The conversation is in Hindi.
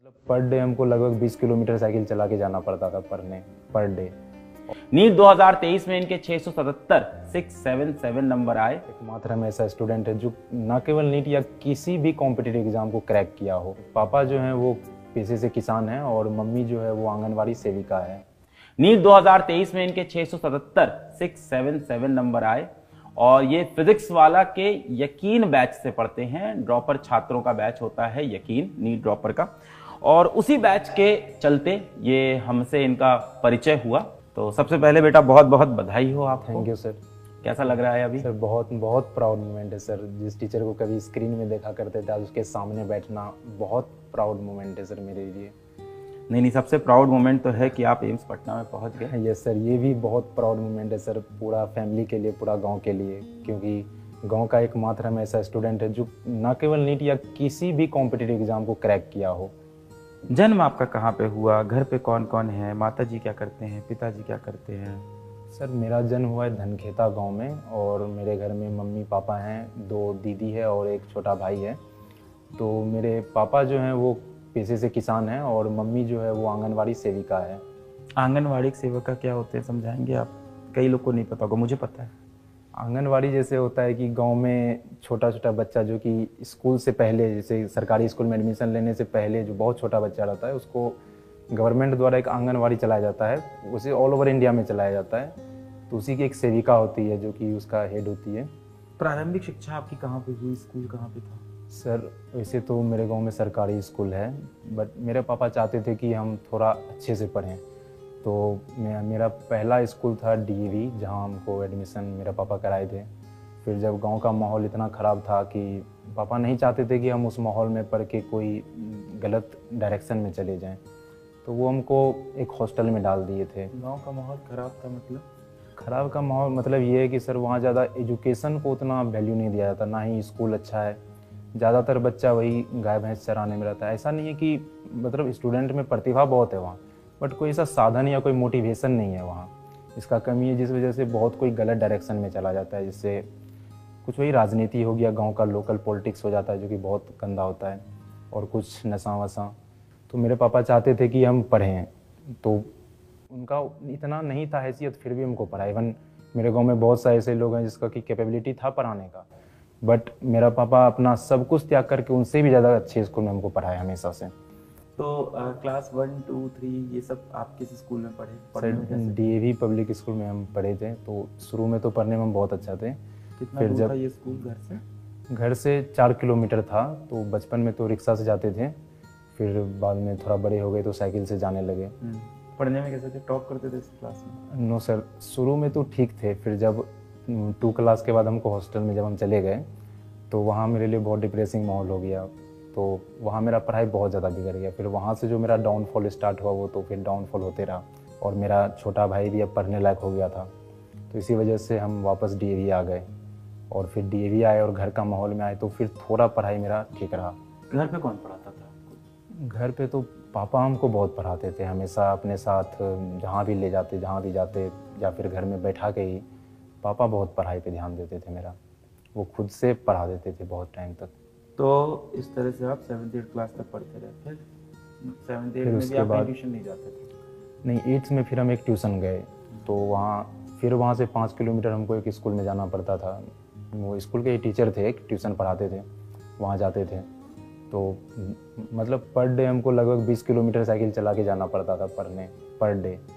पर डे हमको लगभग 20 किलोमीटर साइकिल चला के जाना पड़ता था पढ़ने पर डे। नीट 2023 में इनके 677 नंबर आए। एकमात्र हम ऐसा स्टूडेंट है जो न केवल नीट या किसी भी कॉम्पिटिटिव एग्जाम को क्रैक किया हो। पापा जो हैं वो पेशे से किसान हैं और मम्मी जो है वो आंगनवाड़ी सेविका है। नीट 2023 में इनके 677 नंबर आए और ये फिजिक्स वाला के यकीन बैच से पढ़ते हैं। ड्रॉपर छात्रों का बैच होता है यकीन, नीट ड्रॉपर का, और उसी बैच के चलते ये हमसे इनका परिचय हुआ। तो सबसे पहले बेटा बहुत बहुत बधाई हो आपको। Thank you sir. कैसा लग रहा है अभी? सर बहुत बहुत प्राउड मोमेंट है सर। जिस टीचर को कभी स्क्रीन में देखा करते थे आज उसके सामने बैठना बहुत प्राउड मोमेंट है सर मेरे लिए। नहीं, सबसे प्राउड मोमेंट तो है कि आप एम्स पटना में पहुंच गए। यस सर, ये भी बहुत प्राउड मोमेंट है सर, पूरा फैमिली के लिए, पूरा गांव के लिए, क्योंकि गांव का एकमात्र हम ऐसा स्टूडेंट है जो न केवल नीट या किसी भी कॉम्पिटिटिव एग्जाम को क्रैक किया हो। जन्म आपका कहाँ पे हुआ? घर पे कौन कौन है? माता जी क्या करते हैं? पिताजी क्या करते हैं? सर मेरा जन्म हुआ है धनखेता गांव में और मेरे घर में मम्मी पापा हैं, 2 दीदी है और एक छोटा भाई है। तो मेरे पापा जो हैं वो पेशे से किसान हैं और मम्मी जो है वो आंगनवाड़ी सेविका है। आंगनवाड़ी सेविका क्या होते हैं, समझाएंगे आप? कई लोग को नहीं पता होगा, मुझे पता है। आंगनवाड़ी जैसे होता है कि गांव में छोटा छोटा बच्चा जो कि स्कूल से पहले, जैसे सरकारी स्कूल में एडमिशन लेने से पहले जो बहुत छोटा बच्चा रहता है उसको गवर्नमेंट द्वारा एक आंगनवाड़ी चलाया जाता है, उसे ऑल ओवर इंडिया में चलाया जाता है। तो उसी की एक सेविका होती है जो कि उसका हेड होती है। प्रारंभिक शिक्षा आपकी कहाँ पे हुई? स्कूल कहाँ पे था? सर वैसे तो मेरे गांव में सरकारी स्कूल है, बट मेरे पापा चाहते थे कि हम थोड़ा अच्छे से पढ़ें। तो मेरा पहला स्कूल था डीएवी, जहां हमको एडमिशन मेरे पापा कराए थे। फिर जब गांव का माहौल इतना ख़राब था कि पापा नहीं चाहते थे कि हम उस माहौल में पढ़ के कोई गलत डायरेक्शन में चले जाएं, तो वो हमको एक हॉस्टल में डाल दिए थे। गाँव का माहौल ख़राब था मतलब? ख़राब का माहौल मतलब ये है कि सर वहाँ ज़्यादा एजुकेशन को उतना वैल्यू नहीं दिया जाता, ना ही स्कूल अच्छा है। ज़्यादातर बच्चा वही गाय भैंस चराने में रहता है। ऐसा नहीं है कि मतलब स्टूडेंट में प्रतिभा बहुत है वहाँ, बट कोई ऐसा साधन या कोई मोटिवेशन नहीं है वहाँ। इसका कमी है, जिस वजह से बहुत कोई गलत डायरेक्शन में चला जाता है, जिससे कुछ वही राजनीति हो गया, गांव का लोकल पॉलिटिक्स हो जाता है जो कि बहुत गंदा होता है, और कुछ नशा वशा। तो मेरे पापा चाहते थे कि हम पढ़ें, तो उनका इतना नहीं था हैसियत, फिर भी हमको पढ़ा। इवन मेरे गाँव में बहुत सारे ऐसे लोग हैं जिसका कि कैपेबिलिटी था पढ़ाने का, बट मेरा पापा अपना सब कुछ त्याग करके उनसे भी ज़्यादा अच्छे स्कूल में हमको पढ़ाया हमेशा से। तो क्लास 1, 2, 3 ये सब आप किस स्कूल में पढ़े? सर डीएवी पब्लिक स्कूल में हम पढ़े थे। तो शुरू में तो पढ़ने में हम बहुत अच्छा थे। कितना दूर था ये स्कूल घर से? घर से 4 किलोमीटर था। तो बचपन में तो रिक्शा से जाते थे, फिर बाद में थोड़ा बड़े हो गए तो साइकिल से जाने लगे। पढ़ने में कैसे थे? टॉप करते थे इस क्लास में? नो सर, शुरू में तो ठीक थे। फिर जब 2 क्लास के बाद हमको हॉस्टल में जब हम चले गए तो वहाँ मेरे लिए बहुत डिप्रेसिंग माहौल हो गया। तो वहाँ मेरा पढ़ाई बहुत ज़्यादा बिगड़ गया। फिर वहाँ से जो मेरा डाउनफॉल स्टार्ट हुआ वो तो फिर डाउनफॉल होते रहा, और मेरा छोटा भाई भी अब पढ़ने लायक हो गया था। तो इसी वजह से हम वापस डीएवी आ गए, और फिर डीएवी आए और घर का माहौल में आए तो फिर थोड़ा पढ़ाई मेरा ठीक रहा। घर पे कौन पढ़ाता था आपको? घर पे तो पापा हमको बहुत पढ़ाते थे, हमेशा अपने साथ जहाँ भी ले जाते, जहाँ भी जाते, या फिर घर में बैठा के ही पापा बहुत पढ़ाई पे ध्यान देते थे मेरा। वो खुद से पढ़ा देते थे बहुत टाइम तक। तो इस तरह से आप 7th 8th क्लास तक पढ़ते रहे। फिर 7th 8th में भी आप ट्यूशन नहीं जाते थे? नहीं, 8th में फिर हम एक ट्यूशन गए। तो वहाँ से 5 किलोमीटर हमको एक स्कूल में जाना पड़ता था। वो स्कूल के टीचर थे, एक ट्यूशन पढ़ाते थे, वहाँ जाते थे। तो मतलब पर डे हमको लगभग 20 किलोमीटर साइकिल चला के जाना पड़ता था पढ़ने पर डे।